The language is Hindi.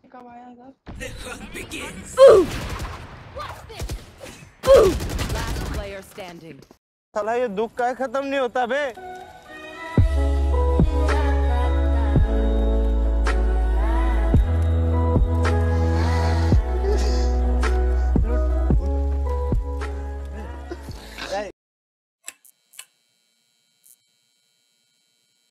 कब आया था? Last player standing. साला ये दुख का खत्म नहीं होता बे।